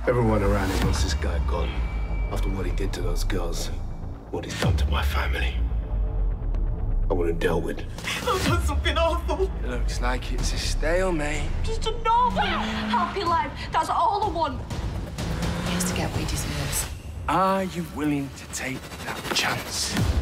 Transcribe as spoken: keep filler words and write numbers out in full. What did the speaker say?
Everyone around here wants this guy gone. After what he did to those girls, what he's done to my family. I want him dealt with. I've done something awful. It looks like it's a stalemate. Just a normal, happy life. That's all I want. He has to get what he deserves. Are you willing to take that chance?